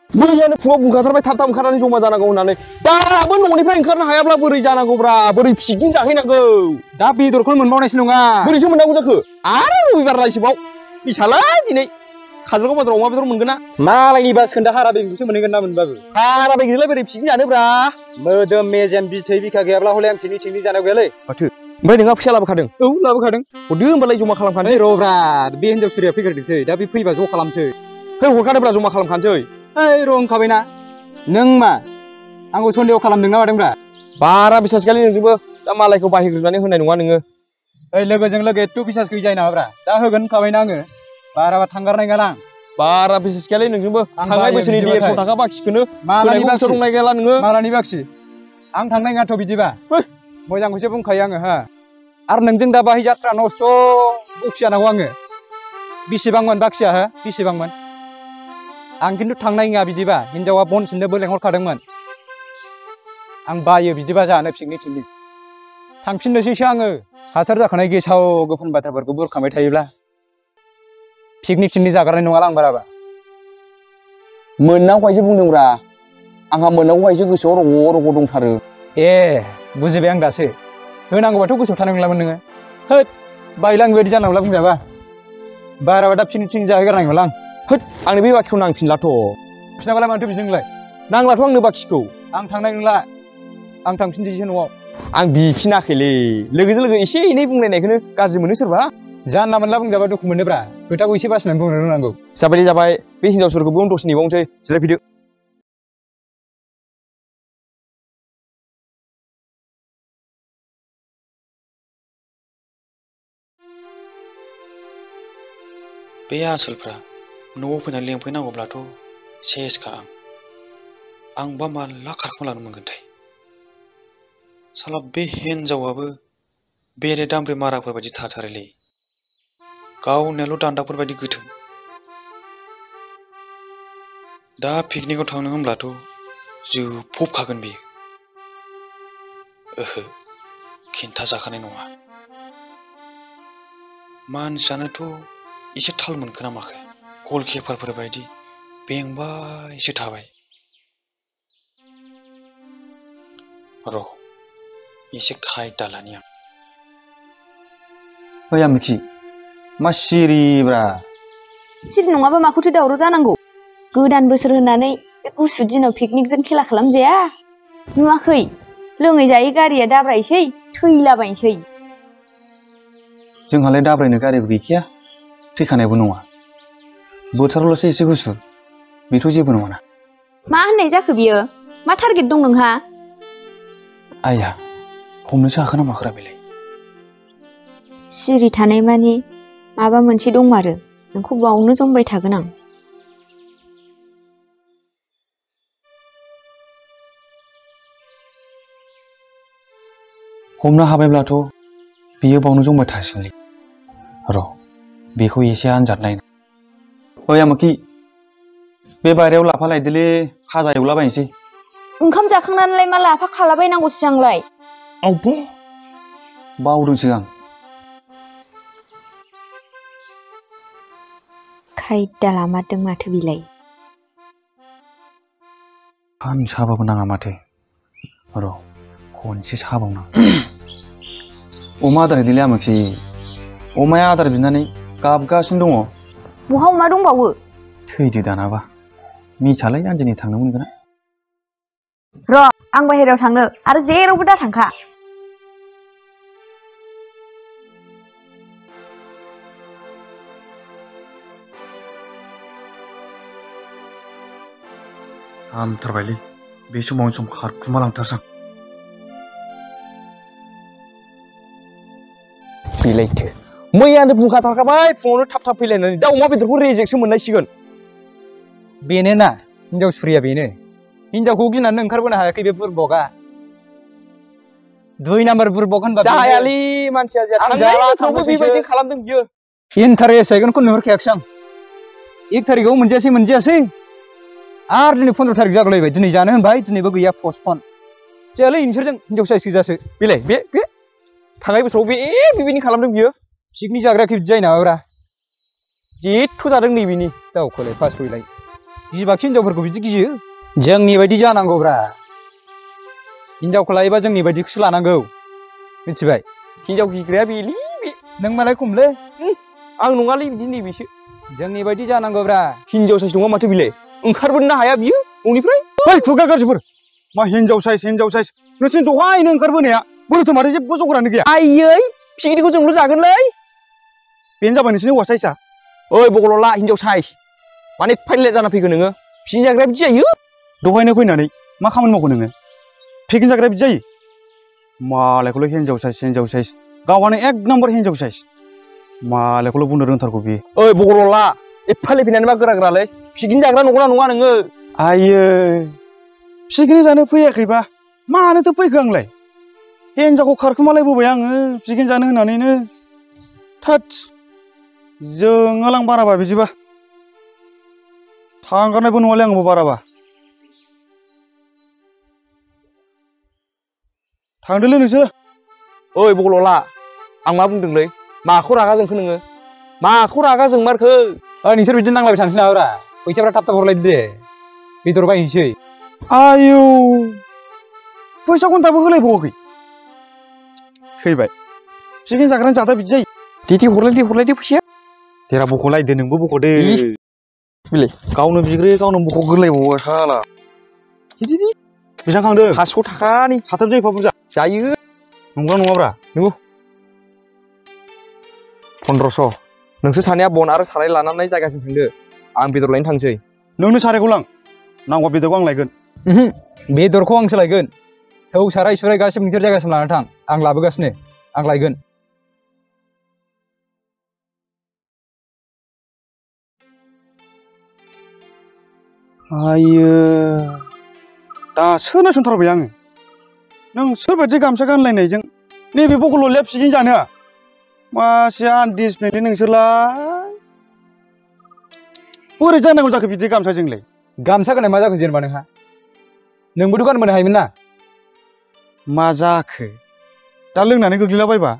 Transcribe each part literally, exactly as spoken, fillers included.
मैयानो फुङाव बुंखाथारबाय थाब थाब ओंखारनानै जमा जानांगौ होननानै दाबो न'निफ्राय ओंखारनो हायाब्ला बोरै जानांगौब्रा बोरै पिकनिक जाहैनांगौ दा बेदरखौनो मोनबावनायसो नङा बोरैथो मोननांगौ जाखो आरो रबिबार लायसोबाव बिसालाय दिनै काजलगाव बाजाराव अमा बेदर मोनगोन ना मालायनि बास खोन्दा हारा बेगरखौसो मोनगोन ना मोनबाबो हारा बेगरजोंलाय बोरै पिकनिक जानोब्रा मोदोम मेजेम बिथै बिखा गैयाब्ला हले आं पिकनिक टिकनिक जानायाव गैयालै माथो ओमफ्राय नोंहा फैसा लाबोखादों औ लाबोखादों हरदो होनबालाय जमा खालामखानोसै रब्रा बे हिनजाव सुरिया फैग्रोथोंसै दा बे फैबा ज' खालामसै है हरखादोब्रा जमा खालामखानोसै ओइ र' होनखाबायना नों मा आंखौ सन्देह खालामदों ना मादोंब्रा बारा बिसास गैयालै नोंजोंबो दा मालायखौ बाहायग्रोनानै होनाय नङा नोङो ओइ लोगोजों लोगो एथ' बिसास गैजायो नामाब्रा दा होगोन होनखाबायना आङो बाराबा थांगारनाय गैला आं बारा बिसास गैयालै नोंजोंबो थांनाय बोसोरनि देरस' थाखा बाखिखौनो होनायखौ गोसो दंनाय गैला नोङो मालानि बाखि आं थांनाय नङाथ' बिदिबा मोजांखौसो बुंखायो आङो हा आरो नोंजों दा बाहाय जात्रा नस्थ' बखिजानांगौ आङो बेसेबांमोन बाखिया हो बेसेबांमोन आं खिन्थु थांनाय नङा बिदिबा हिनजावा बन सिननोबो लेंहरखादोंमोन आं बायो बिदिबा जानो पिकनिक टिकनिक थांफिननोसैसो आङो हासार जाखानाय गेसाव गोफोन बाथ्राफोरखौ बुरखांबाय थायोब्ला पिकनिक टिकनिक जागारनाय नङाला आं बाराबा मोननांगौखायसो बुंदोंब्रा आंहा मोननांगौखायसो गोसोआव रग' रग' दंथारो ए बुजिबाय आं दासो होनांगौबाथ' गोसोआव थानाय नंलामोन नोङो होद बायला आं बेबायदि जानोब्ला बुंजाबा बाराबा दा पिकनिक टिकनिक जाहैगारनाय नंला आं होद आंनो बे बाखिखौ नांफिनलाथ' फिनाबालाय मानोथो बिदों नोंलाय नांलाथ' आंनो बाखिखौ आं थांनाय नंला आं थांफिनसैसो न'आव आं बिफिनाखैलै लोगोजों लोगो एसे एनै बुंलायनायखौनो गाज्रि मोनो सोरबा जानला मोनला बुंजाबा दुखु मोनोब्रा खोथाखौ एसे बासिनानै बुंनो रोंनांगौ जाबाय जाबाय बे हिनजावफोरखौबो दसे नेबावनोसै जिरायफैदो बे आसोलफ्रा न'आव फैनानै लेंफैनांगौब्लाथ' सेसखा आं आंबा माला खारखोमालांनो मोनगोनथाय साला बे हिनजावाबो बेरे दामब्रे माराफोर बायदि थाथारोलै गावनियाल' दान्दाफोर बायदि गोथों दा पिकनिकआव थांनो होनब्लाथ' जोबफबखागोन बेयो ओहो खिन्थाजाखानाय नङा मानसियानोथ' एसे थाल मोनखोना माखो गलकिपारफोर बायदि बेंबायसो थाबाय र' एसे खायदा लानि आं ओइ आमोखि मा सिरिब्रा सिरि नङाबा माखौथो दावराव जानांगौ गोदान बोसोर होननानै बे गुसु दिनाव पिकनिकजों खेला खालामजाया नुवाखै लोङै जायै गारिया दाब्रायसै थैलाबायनोसै जोंहालाय दाब्रायनो गारिबो गैखाया थैखानायबो नङा बोथोरावल'सो एसे गुसु बेथ' जेबो नङाना मा होननाय जाखो बियो मा टारगेट दं नोंहा आइया हमनोसो हाखोना माखोरा बेलाय सिरि थानाय मानि माबा मोनसे दंमारो नोंखौ बावनो जमबाय थागोन आं हमनो हाबायब्लाथ' बियो बावनो जमबाय थासिगोनलै र' बेखौ एसे आनजाद नायनो ओइ आमोखि बे बारियाव लाफा लायदोलै भाजा एवलाबायनोसै ओंखाम जाखांनानैलाय मा लाफा खालाबायनांगौसो आंलाय आवबो बावदोंसो आं खायदा लामारदों माथो बिलाय फान साबाबो नाङा माथो र' खनसे साबावना अमा आदार हैदोंलै आमोखि अमाया आदार बिनानै गाबगासिनो दङ बहा अमा दंबावो थैदो दानाबा मिसालाय आं दिनै थांनो मोनगोन र' आं बाहेरायाव थांनो आरो जेरावबो दा थांखा हामथारबायलै बे समावनो सम खारखुमालांथारसां बेलायथो मैयानो बुंखाथारखाबाय फुङावनो थाब थाब फैलायनानै दा अमा बेदरखौ रेजेकसो मोनलायसिगोन बेनो ना हिनजाव सुरिया बेनो हिनजावखौ गिनानै ओंखारबोनो हायाखै बे बुरबकआ दुइ नाम्बार बुरबक होनबा जायालै मानसिया जाया थांनायफ्रावबो बेबायदि खालामदों बियो इन्टारेस्ट जाहैगोनखौ नुहुरखायाखैसै आं एक थारिखआव मोनजायासै मोनजायासै आरो दिनै फन्द्र' थारिख जागलायबाय दिनै जानो होनबाय दिनैबो गैया पस्टपन जायालै नोंसोरजों हिनजावसा सिजासो बेलाय बे बे थांनाय बोसोराव बे बेबायदि खालामदों बियो पिकनिक जाग्रायाखै बिदि जायो नामाब्रा जेथ' जादों नैबेनि दाउखौलाय फासयलाय गिबा हिनजावफोरखौ बिदि गियो जोंनि बायदि जानांगौब्रा हिनजावखौ लायोबा जोंनि बायदिखौसो लानांगौ मिथिबाय हिनजाव गिग्राया बेलै बे नों मालाय खमलै आं नङालै बिदि नैबेसो जोंनि बायदि जानांगौब्रा हिनजाव साइस नङा माथो बिलाय ओंखारबोनो हाया बियो न'निफ्राय ओइ खुगा गाज्रिफोर मा हिनजाव साइस हिनजाव साइस नोंसोर दहायनो ओंखारबोनाया बोरैथो माथो जेबो जगारानो गैया आयै पिकनिकखौ जोंल' जागोनलै बेनो जाबाय नोंसोरनि हौवा साइसआ ओइ बगल'ला हिनजाव साइस माने फाइलेट जाना फैगोन नोङो पिकनिक जाग्राया बिदि जायो दहायनो फैनानै मा खामानि मावखो नोङो पिकनिक जाग्राया बिदि जायो मालायखौल' हिनजाव साइस हिनजाव साइस गावहानो एक नाम्बार हिनजाव साइस मालायखौल' बुंनो रोंथारगौ बियो ओइ बगल'ला एफाले फैनानै मा गोरा गोरालै पिकनिक जाग्रा नंगौना नङा नोङो आयै पिकनिक जानो फैयाखैबा मानोथो फैखो आंलाय हिनजावखौ खारखुमालायबोबाय आङो पिकनिक जानो होननानैनो थोद जोङालां बाराबा बिदिबा थांगारनायबो नङालै आंबो बाराबा थांदोलै नोंसोर ओइ बगल'ला आं मा बुंदोंलै माखौ रागा जोंखो नोङो माखौ रागा जोंमारखो ओइ नोंसोर बिदिनो नांलायबाय थानोसै नामाब्रा फैसाफ्रा थाब थाब हरलायदो दे बेदर बायनोसै आयौ फैसाखौनो दाबो होलायबावाखै थैबाय पिकनिक जाग्रानि जादा बिदि जायो दे दे हरलायदे हरलायदे फैसाया देरा बख'लायदो नोंबो बख'दो बिलाय गावनो बिग्रोयो गावनो बख'ग्रोलायबावो साला बेसेबां खांदों पासस' थाखानि साथाम जायो एफा बुरजा जायो नंगौना नङाब्रा नंगौ फन्द्रस' नोंसोर सानैया बन आरो साराय लानानै जायगासिम थांदो आं बेदर लायनो थांसै नोंनो सारायखौ लां नांगौबा बेदरखौ आं लायगोन बेदरखौ आंसो लायगोन थौ साराय सुराय गासिबो नोंसोर जायगासिम लानानै थां आं लाबोगासिनो आं लायगोन आयो दासो नायसनथारबाय आङो नों सोरबायदि गामसा गानलायनायजों नैबे बगल'लिया पिकनिक जानो मासे आनडिसिप्लिनलै नोंसोरलाय बोरै जानांगौ जाखो बिदि गामसाजोंलाय गामसा गाननाय मा जाखो जेनेबा नोंहा नोंबोथ' गानबोनो हायोमोन ना मा जाखो दा लोंनानै गोग्लैलाबायबा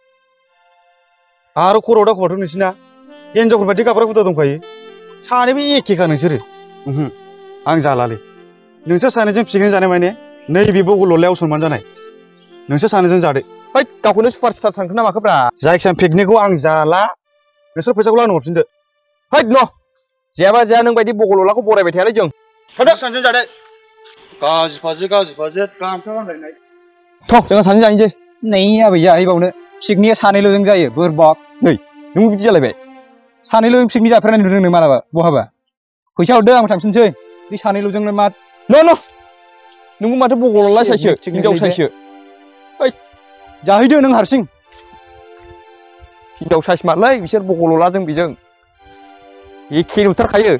आरो खर'आव दाखुबाथ' नोंसिना हिनजावफोर बायदि गाबग्रा हुदा दंखायो सानैबो एखेखा नोंसोरो आं जालालै नोंसोर सानैजों पिकनिक जानाय माने नैबे बगल'लियाव सनमान जानाय नोंसोर सानैजों जादो हैद गावखौनो सुपारस्टार सानखो ना माखोब्रा जायखिजाया पिकनिकखौ आं जाला नोंसोर फैसाखौ आंनो हरफिनदो हैद न' जायाबा जाया नों बायदि बगल'लाखौ बरायबाय थायालै जों थादो सानैजों जादो गाज्रि फाजि गाज्रि फाजि गामसा गानलायनाय थ' जोंहा सानैजों जाहैनोसै नै आबै जाहैबावनो पिकनिकआ सानैल'जों जायो बोरबाक नै नोंबो बिदि जालायबाय सानैल' पिकनिक जाफेरनाय नुदों नों मालाबा बहाबा फैसा हरदो आं थांफिनसै बे सानैल'जोंनो मा न' न' नोंबो माथो बगल'ला साइससो हिनजाव साइससो जाहैदो नों हारसिं हिनजाव साइस मारलै बिसोर बगल'लाजों बेजों एखे नुथारखायो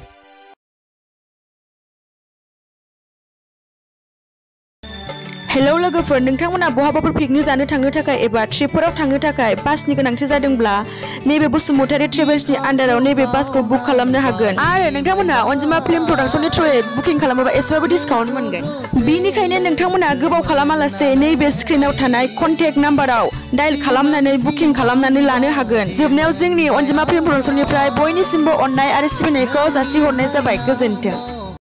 हेलौ लोगोफोर नोंथांमोना बहाबाफोर पिकनिक जानो थांनो थाखाय एबा ट्रिपफोराव थांनो थाखाय बासनि गोनांथि जादोंब्ला नैबे बसुमतारी ट्रेभेल्सनि आन्डाराव नैबे बासखौ बुक खालामनो हागोन आरो नोंथांमोना अनजिमा फिल्म प्रडाक्शननि थ्रुयै बुकिं खालामोबा एसेबाबो डिसकाउन्ट मोनगोन बिनिखायनो नोंथांमोना गोबाव खालामालासे नैबे स्क्रिनाव थानाय कन्टेक्ट नाम्बाराव डायल खालामनानै बुकिं खालामनानै लानो हागोन जोबनायाव जोंनि अनजिमा फिल्म प्रडाक्शननिफ्राय बयनिसिमबो अननाय आरो सिबिनायखौ जासिहरनाय जाबाय गोजोन्थों